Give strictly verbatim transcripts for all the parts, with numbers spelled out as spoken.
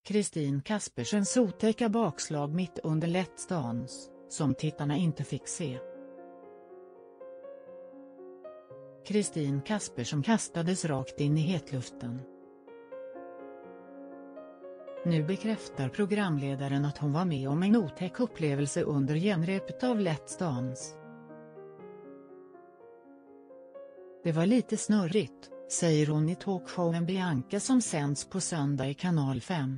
Kristin Kaspersens otäcka bakslag mitt under Let's Dance, som tittarna inte fick se. Kristin Kaspersen kastades rakt in i hetluften. Nu bekräftar programledaren att hon var med om en otäck upplevelse under genrepet av Let's Dance. Det var lite snurrigt, säger hon i talkshowen Bianca som sänds på söndag i kanal fem.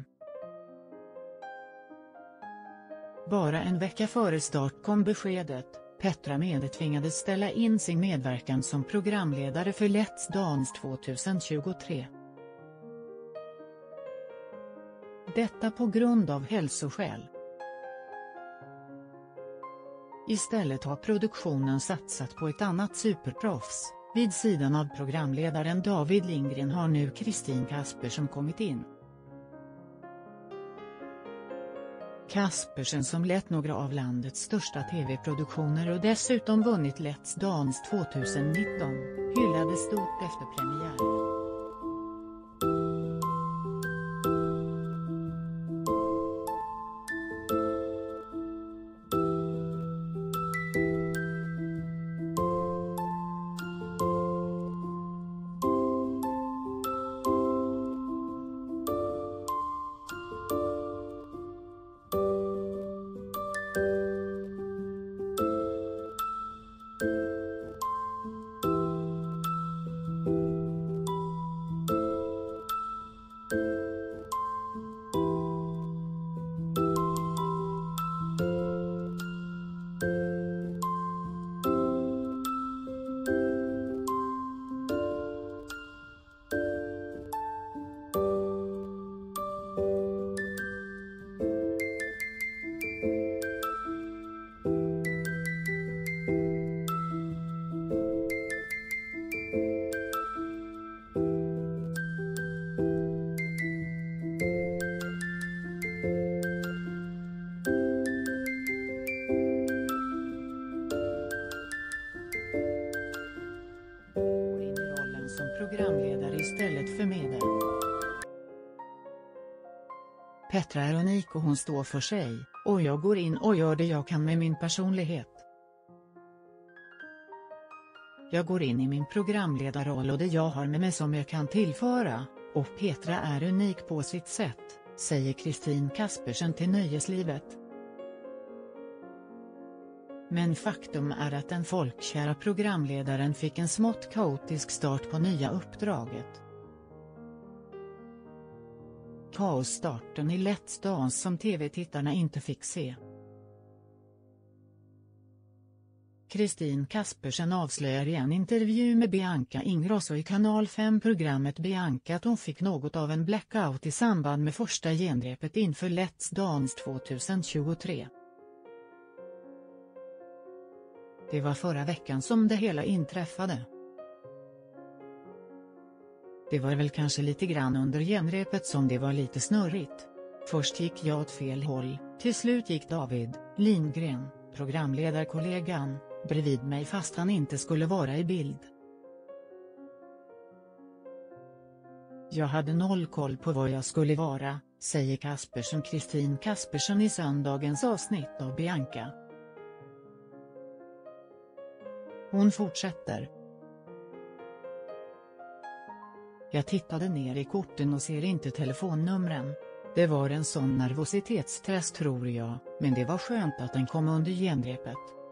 Bara en vecka före start kom beskedet. Petra Mede tvingades ställa in sin medverkan som programledare för Let's Dance tjugohundratjugotre. Detta på grund av hälsoskäl. Istället har produktionen satsat på ett annat superproffs. Vid sidan av programledaren David Lindgren har nu Kristin Kaspersen kommit in. Kaspersen, som lett några av landets största tv-produktioner och dessutom vunnit Let's Dance tjugonitton, hyllades stort efter premiären. Programledare istället för Mede. Petra är unik och hon står för sig, och jag går in och gör det jag kan med min personlighet. Jag går in i min programledarroll och det jag har med mig som jag kan tillföra, och Petra är unik på sitt sätt, säger Kristin Kaspersen till Nöjeslivet. Men faktum är att den folkkära programledaren fick en smått kaotisk start på nya uppdraget. Kaosstarten i Let's Dance som tv-tittarna inte fick se. Kristin Kaspersen avslöjar i en intervju med Bianca Ingrosso i kanal fem-programmet Bianca att hon fick något av en blackout i samband med första genrepet inför Let's Dance tjugohundratjugotre. Det var förra veckan som det hela inträffade. Det var väl kanske lite grann under genrepet som det var lite snurrigt. Först gick jag åt fel håll, till slut gick David Lindgren, programledarkollegan, bredvid mig fast han inte skulle vara i bild. Jag hade noll koll på var jag skulle vara, säger Kaspersen Kristin Kaspersen i söndagens avsnitt av Bianca. Hon fortsätter. Jag tittade ner i korten och ser inte telefonnumren. Det var en sån nervositetstress tror jag, men det var skönt att den kom under genrepet.